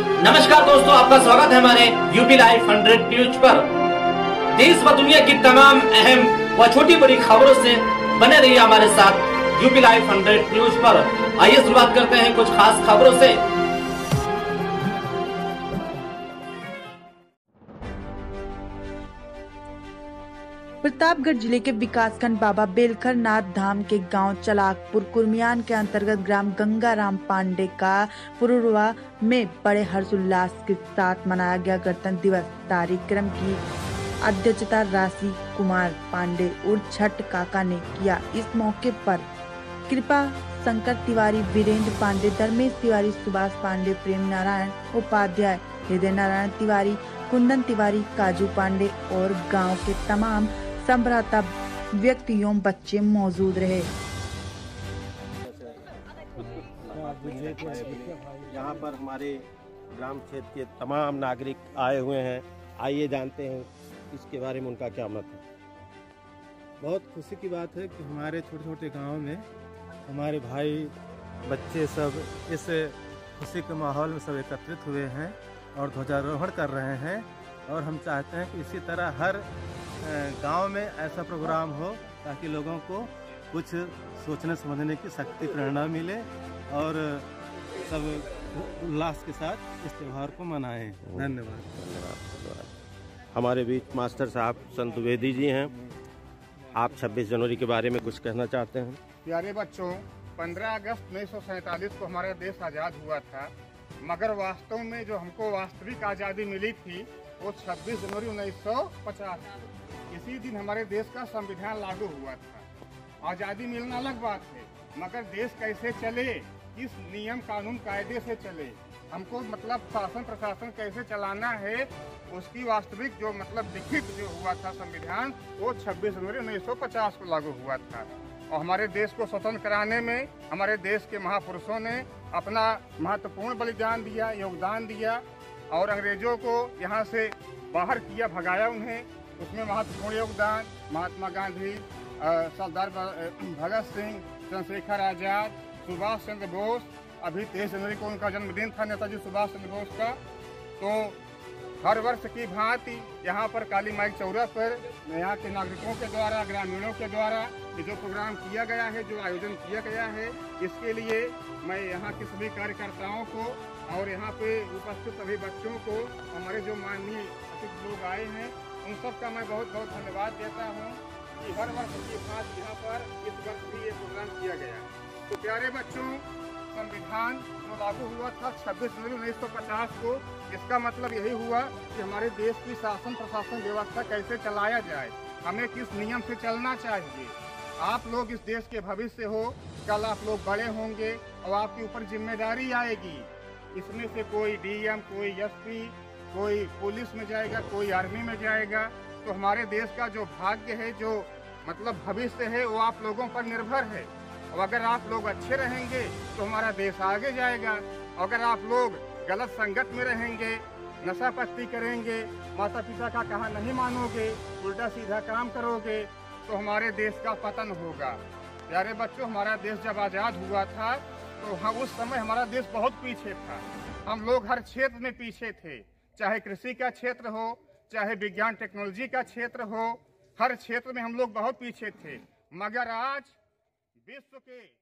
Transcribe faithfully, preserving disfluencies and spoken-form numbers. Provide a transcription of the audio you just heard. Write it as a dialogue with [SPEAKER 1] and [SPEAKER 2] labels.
[SPEAKER 1] नमस्कार दोस्तों, आपका स्वागत है हमारे यूपी लाइव हंड्रेड न्यूज पर। देश व दुनिया की तमाम अहम व छोटी बड़ी खबरों से बने रहिए हमारे साथ यूपी लाइव हंड्रेड न्यूज पर। आइए शुरुआत करते हैं कुछ खास खबरों से।
[SPEAKER 2] प्रतापगढ़ जिले के विकासखंड बाबा बेलखर नाथ धाम के गांव चलाकपुर कुर्मियान के अंतर्गत ग्राम गंगाराम पांडे का पुरुरवा में बड़े हर्षोल्लास के साथ मनाया गया गणतंत्र दिवस। कार्यक्रम की अध्यक्षता राशि कुमार पांडे और छठ काका ने किया। इस मौके पर कृपा शंकर तिवारी, वीरेंद्र पांडे, धर्मेश तिवारी, सुभाष पांडे, प्रेम नारायण उपाध्याय, हृदय नारायण तिवारी, कुंदन तिवारी, काजू पांडे और गांव के तमाम संभ्राता व्यक्तियों बच्चे मौजूद रहे।
[SPEAKER 3] यहाँ पर हमारे ग्राम क्षेत्र के तमाम नागरिक आए हुए हैं। आइए जानते हैं इसके बारे में उनका क्या मत है।
[SPEAKER 4] बहुत खुशी की बात है कि हमारे छोटे छोटे गांव में हमारे भाई बच्चे सब इस खुशी के माहौल में सब एकत्रित हुए हैं और ध्वजारोहण कर रहे हैं। और हम चाहते हैं कि इसी तरह हर गांव में ऐसा प्रोग्राम हो ताकि लोगों को कुछ सोचने समझने की शक्ति, प्रेरणा मिले और सब उल्लास के साथ इस त्यौहार को मनाएं। धन्यवाद।
[SPEAKER 3] धन्यवाद। हमारे बीच मास्टर साहब संत द्विवेदी जी हैं। आप छब्बीस जनवरी के बारे में कुछ कहना चाहते हैं?
[SPEAKER 5] प्यारे बच्चों, पंद्रह अगस्त उन्नीस सौ सैंतालीस को हमारा देश आज़ाद हुआ था, मगर वास्तव में जो हमको वास्तविक आज़ादी मिली थी वो छब्बीस जनवरी उन्नीस सौ पचास। इसी दिन हमारे देश का संविधान लागू हुआ था। आज़ादी मिलना अलग बात है, मगर देश कैसे चले, किस नियम कानून कायदे से चले, हमको मतलब शासन प्रशासन कैसे चलाना है, उसकी वास्तविक जो मतलब लिखित जो हुआ था संविधान, वो छब्बीस जनवरी उन्नीस सौ पचास को लागू हुआ था। और हमारे देश को स्वतंत्र कराने में हमारे देश के महापुरुषों ने अपना महत्वपूर्ण बलिदान दिया, योगदान दिया और अंग्रेजों को यहाँ से बाहर किया, भगाया उन्हें। उसमें महत्वपूर्ण योगदान महात्मा गांधी, सरदार भगत सिंह, चंद्रशेखर आजाद, सुभाष चंद्र बोस। अभी तेईस जनवरी को उनका जन्मदिन था, नेताजी सुभाष चंद्र बोस का। तो हर वर्ष की भांति यहाँ पर काली माई चौरा पर यहाँ के नागरिकों के द्वारा, ग्रामीणों के द्वारा ये जो प्रोग्राम किया गया है, जो आयोजन किया गया है, इसके लिए मैं यहाँ के सभी कार्यकर्ताओं को और यहाँ पे उपस्थित सभी बच्चों को, हमारे जो माननीय अतिथि लोग आए हैं, उन सब का मैं बहुत बहुत धन्यवाद देता हूँ कि हर वर्ष की बात यहाँ पर इस वर्ष भी ये प्रोग्राम किया गया। तो प्यारे बच्चों, संविधान जो लागू हुआ था छब्बीस जनवरी उन्नीस सौ पचास को, इसका मतलब यही हुआ कि हमारे देश की शासन प्रशासन व्यवस्था कैसे चलाया जाए, हमें किस नियम से चलना चाहिए। आप लोग इस देश के भविष्य हो, कल आप लोग बड़े होंगे और आपके ऊपर जिम्मेदारी आएगी। इसमें से कोई डीएम, कोई एसपी, कोई पुलिस में जाएगा, कोई आर्मी में जाएगा। तो हमारे देश का जो भाग्य है, जो मतलब भविष्य है, वो आप लोगों पर निर्भर है। और अगर आप लोग अच्छे रहेंगे तो हमारा देश आगे जाएगा। अगर आप लोग गलत संगत में रहेंगे, नशा पत्ती करेंगे, माता पिता का कहा नहीं मानोगे, उल्टा सीधा काम करोगे, तो हमारे देश का पतन होगा। प्यारे बच्चों, हमारा देश जब आज़ाद हुआ था तो हम उस समय हमारा देश बहुत पीछे था। हम लोग हर क्षेत्र में पीछे थे, चाहे कृषि का क्षेत्र हो, चाहे विज्ञान टेक्नोलॉजी का क्षेत्र हो, हर क्षेत्र में हम लोग बहुत पीछे थे। मगर आज विश्व के